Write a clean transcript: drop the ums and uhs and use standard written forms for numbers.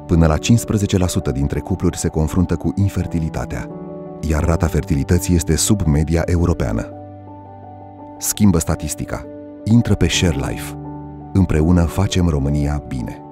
Până la 15% dintre cupluri se confruntă cu infertilitatea, iar rata fertilității este sub media europeană. Schimbă statistica. Intră pe ShareLife. Împreună facem România bine.